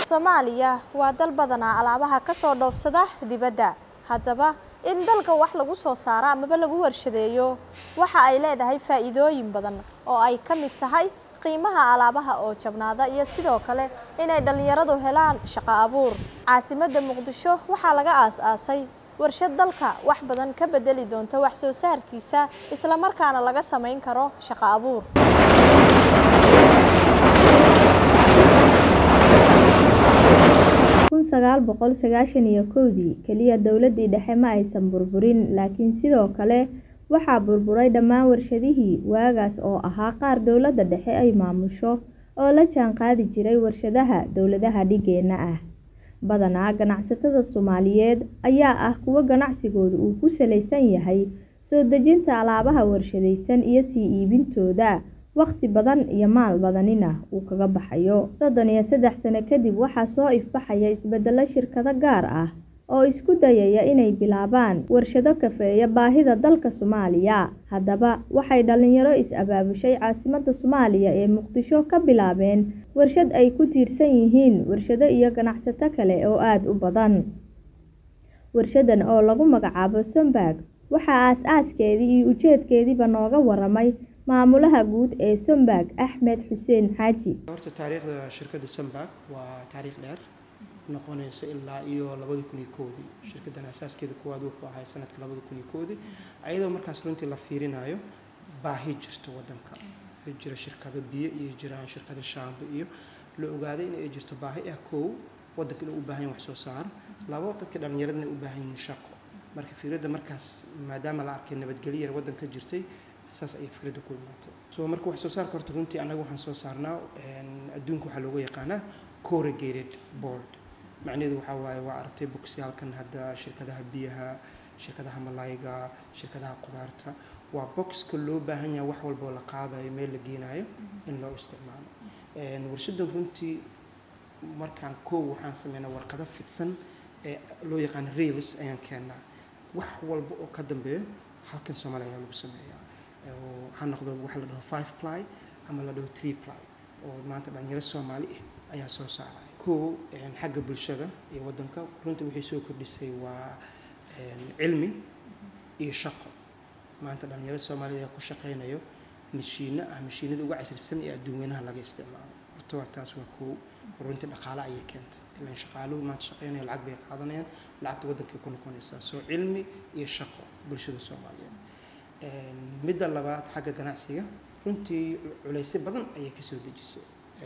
Soomaaliya waa dal badanaa alaabaha ka soo dhoofsada dibadda. Haddaba in dalka wax lagu soo saaro ama lagu warshadeeyo waxa ay leedahay faa'iidooyin badan oo ay ka mid tahay qiimaha alaabaha oo jabnaada iyo sidoo kale inay dhalinyaradu helaan shaqo abuur. Caasimadda Muqdisho waxaa laga aasaasay warshad dalka wax badan ka bedeli doonta wax soo saarkiisa isla markaana laga sameyn karo shaqo abuur. sagaal boqol sagaashan iyo kowdii kaliya dawladii dhexe ma aysan burburin laakiin sidoo kale waxaa burburay dhammaan warshadihii waagaas oo ahaa qaar dawladda dhexe ay maamusho oo la jaan qaadi jiray warshadaha dawladaha dhigeena ah. Badanaa ganacsatada Soomaaliyeed ayaa ah kuwa ganacsigoodu uu ku saleysan yahay soo dejinta alaabaha warshadaysan iyo sii iibintooda. Waqti badan iyo maal badanina uu kaga baxayo. 33 sano kadib waxaa soo ifbaxaya isbedelo shirkado gaar ah oo isku dayaya inay bilaabaan warshado kafeeya baahida dalka Soomaaliya. Haddaba waxay dhalinyaro is-abaabushay caasimadda Soomaaliya ee Muqdisho ka bilaabeen warshad ay ku tiirsan yihiin warshado iyo ganacsato kale oo aad u badan. Warshadan oo lagu magacaabo Somberg waxaa aas-aaskeedii iyo ujeedkeediiba nooga waramay maamulaha guud ee Somberg Axmed Xuseen Xaaji. Horta taariikhda shirkadda Somberg waa taariikh dheer noqonaysa ilaa iyo 2001 shirkaddan asaaskeeda koowaad wuxuu ahaa sanadka 2001 ayadoo markaas runtii la fiirinayo baahi jirto wadanka jira shirkado biyo iyo jiraan shirkado shaambo iyo la ogaaday in ay jirto baahi koow wadanka inuu u baahan yahay wax soo saar labo dadka dhalinyarada u baahan yihiin shaqo marka fikrada markaas maadaama la arkay nabadgelyo wadanka jirtay saas ay fikradu ku imaatay soo marka wax soo saarka horta runtii anagu waxaan soo saarnaa adduunka waxa loogu yaqaanaa corrugated board macnaheedu waxa waaye waa artay boxyaalkan hadda shirkadaha biyaha shirkadaha malayga shirkadaha qudaarta waa boxka loo baahan yahay wax walba la qaadayo meel la geenayo in loo isticmaalo warshadan runtii markaan waxaan sameynaa warqado fidsan ee loo yaqaan reels ayaan keenaa wax walba oo ka dambeeyo halkan Soomaaliya lagu sameeyaa waxaan noqdo waxa la dhaho 5 ply ama la dhaho 3 ply oo maanta dhalinyaro Soomaali ayaa soo saaray xagga bulshada iyo wadanka runtii waxay soo kordhisay waa cilmi iyo shaqo maanta dhalinyaro Soomaaliya ku shaqeynayo mashiinada ugu casrisan ee adduunweynaha laga isticmaalo horta taas waa runtii dhaqaale ay keentay ilaa shaqaaluhu maanta shaqeynaya lacag bay qaadanayaan lacagta wadanka ku noqonaysa soo cilmi iyo shaqo bulshada Soomaaliyeed midda labaad xagga ganacsiga runtii culays badan ayay ka soo dejisay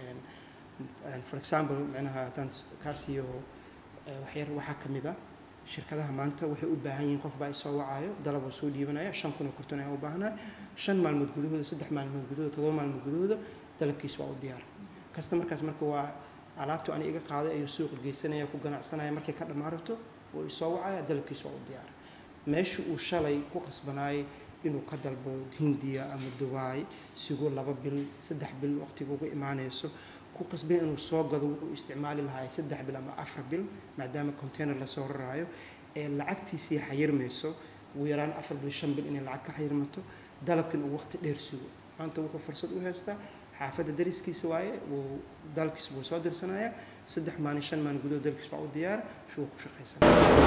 for example macnaha tan kaasiyo waxa kamida shirkadaha maanta waxay u baahan yihiin qof baa soo wacayo dalab soo dhiibanaya 5,000 karton ay u baahnaa 5 maalmood gudahooda 3 maalmood gudahooda 7 maalmood gudahooda dalabkiisa waa u diyaar customerkaas marka waa alaabtu aan iga qaaday ay suuq geysanaya ku ganacsanaya markay ka dhamaarto oo soo wacaya dalabkiisa waa u diyaar meesha uu shalay ku qasbanaay inuu ka dalbo Hindiya ama Dubai sigo 2 bil 3 bil waqtiga ugu imaanayso ku qasbay inuu soo gado uu isticmaali lahaa 3 bil ama 4 bil maadaama container la soo rarayo ee lacagtiisa xayirmayso uu yaraan 4 bil 5 bil in lacag ka xayirmato dalabkan uu waqti dheer sugo maanta wuxuu fursad u haystaa xaafadda dariskiisa waaye uu dalabkiisa uu soo dirsanaya 3 maalin 5 maalin gudahood dalabkiisa waa u diyaar shuu ku shaqaysanaya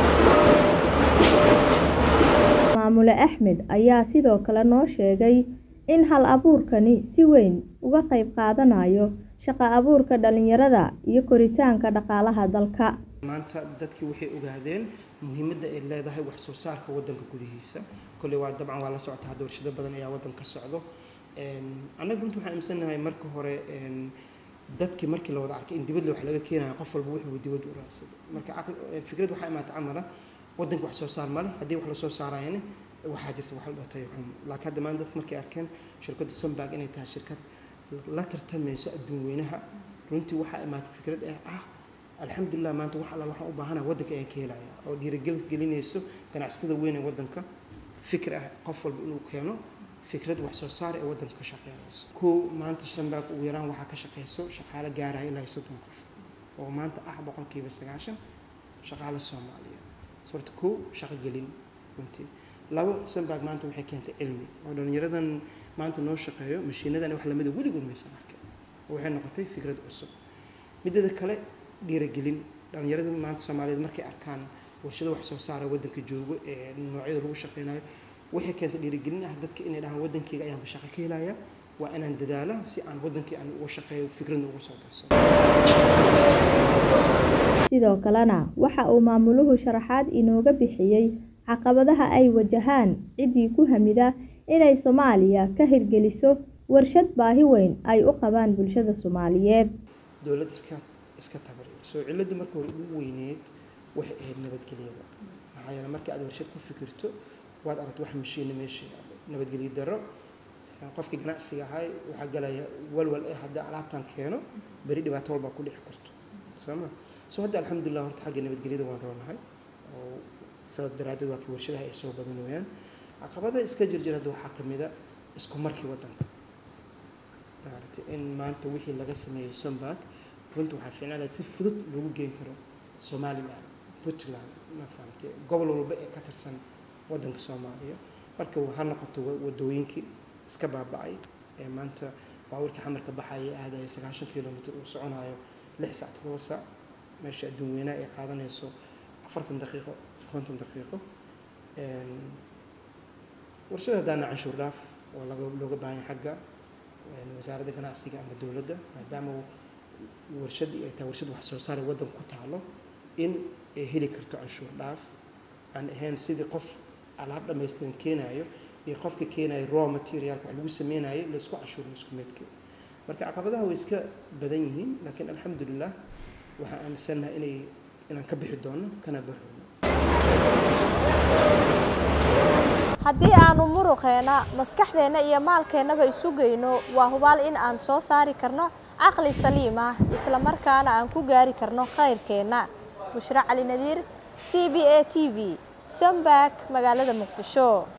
maamule Axmed ayaa sidoo kale noo sheegay in hal abuurkani si weyn uga qayb qaadanayo shaqo abuurka dhalinyarada iyo koritaanka dhaqaalaha dalka maanta dadkii waxay ogaadeen muhiimadda ay leedahay wax soo saarka wadanka gudihiisa kulli waa dabcan waa la socota hadda warshado badan ayaa wadanka socdo anagu runtii waxaan aaminsanahay marka hore dadkii markii la wada arkay in dibadda wax laga keenayo qof walba wuxuu dibadda u raadsado marka fikrad waxa imaatay amala wadanka wax soo saar male haddii wax la soo saarayna waxaa jirta wax la dhatay laakiin hadda maanta dadka markay arkeen shirkadda Somberg inay tahay shirkad la tartamayso adduunweynaha runtii waxa imaatay fikrad alxamdulillah maanta waxa la waxaan u baahanahay wadanka ay ka helaya oo dhiirigelinayso ganacsatada weyn ee wadanka fikir qof walba inuu keeno fikrad wax soo saar ee wadanka ka shaqeynayso maanta Somberg ugu yaraan waxa ka shaqeyso shaqaale gaaraya ilaa 30 qof oo maanta 90% shaqaale Soomaaliyeed sorta shaqo gelin runtii labo Somberg maanta waxay keentay cilmi oo dhalinyaradan maanta noo shaqeeyo mashiinadan wax lamid ah weligood ma aysan arkin waxay noqotay fikrad cusub midda kale dhiirigelin dhalinyarada maanta Soomaaliyeed markay arkaan warshado wax soo saara wadanka joogo ee noocyada lagu shaqeynayo waxay keentay dhiirigelin ah dadka inay dhahaan wadankayga ayaan shaqo ka helayaa waa inaan dadaalo si aan wadankii aan ugu shaqeeyo fikradna ugu soo darsado. sidoo kalena waxa uu maamuluhu sharaxaad inooga bixiyay caqabadaha ay wajahaan cidii ku hamida inay Soomaaliya ka hirgeliso warshad baahi weyn ay u qabaan bulshada Soomaaliyeed. dawladda iska tababar soo cilada markii hore ugu weyneed waxay ahayd nabadgelyada maxaa yeelay markii aad warshad ku fikirto waad aragto wax mashiin meesha nabadgelyo daro qofkii ganacsiga ahay waxa galaya walwal hadda alaabtan keeno bari dhibaato walba ku dhici karto soo hadda alxamdulillah horta xagga nabadgelyada waan roonahay oo sabab daraaddeed waa warshadaha ay soo badanayaan caqabada iska jirjirada waxa kamid ah isku markii wadanka in maanta wixii laga sameeyo Sambag runtu waxa fiicnaa si fudud lagu geyn karo Soomaaliland Puntland ma fahamtay gobol walba ee ka tirsan wadanka Soomaaliya marka waxa noqoto wadooyinkii iska baabacay ee maanta baawarka xamarka baxay aadaya 90 kilomitir oo soconayo 6 saac 7 saac meesha adduunweyna ay qaadanayso 40 daqiiqo 50 daqiiqo warshada dana canshuur dhaaf oo looga baahan xagga wasaaradda ganacsiga ama dawladda maadaama warshad ay tahay warshad wax soo saar wadan ku taalo in ay heli karto canshuur dhaaf aan ahayn sidii qof alaab dhameystiran keenayo iyo qofka keenayo raw material wax lagu sameeyo la isku cashuur isku meedka marka caqabadaha way iska badan yihiin laakiin alxamdulillah waxa aaminsanahay inaan ka bixi doono kana baxo haddii aanu muruqeena maskaxdeena iyo maalkeenaba isu geyno waa hubaal in aan soo saari karno aqli saliim ah isla markaana aan ku gaari karno khayrkeena. Bushra Cali Nadiir, CBA TV, Sambag, magaalada Muqdisho.